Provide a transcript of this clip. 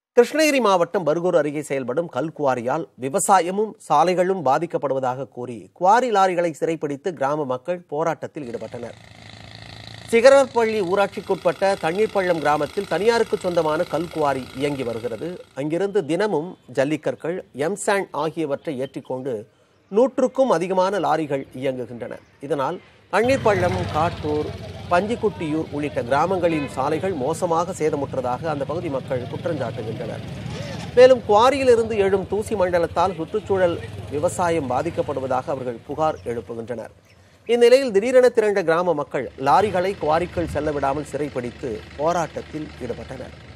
கிருஷ்ணகிரி மாவட்டம் பர்கூர் அருகே செயல்படும் கல்குவாரியால் விவசாயமும் சாலைகளும் பாதிக்கப்படுவதாக கூறி குவாரி லாரிகளை சிறைப்பிடித்து கிராம மக்கள் போராட்டத்தில் ஈடுபட்டனர். சிகரப்பள்ளி ஊராட்சிக்குட்பட்ட தண்ணீர்பள்ளம் கிராமத்தில் தனியாருக்கு சொந்தமான கல்குவாரி இயங்கி வருகிறது. அங்கிருந்து தினமும் ஜல்லிக்கற்கள், எம்சாண்ட் ஆகியவற்றை ஏற்றிக்கொண்டு 100க்கும் அதிகமான லாரிகள் இயங்குகின்றன. இதனால் தண்ணீர்பள்ளம், காட்டூர், பஞ்சிக்குட்டியூர் உள்ளிட்ட கிராமங்களின் சாலைகள் மோசமாக சேதமுற்றதாக அந்த பகுதி மக்கள் குற்றஞ்சாட்டுகின்றனர். மேலும் குவாரியிலிருந்து எழும் தூசி மண்டலத்தால் சுற்றுச்சூழல், விவசாயம் பாதிக்கப்படுவதாக அவர்கள் புகார் எழுப்புகின்றனர். இந்நிலையில் திடீரென திரண்ட கிராம மக்கள் லாரிகளை குவாரிக்குள் செல்ல விடாமல் சிறைப்பிடித்து போராட்டத்தில் ஈடுபட்டனர்.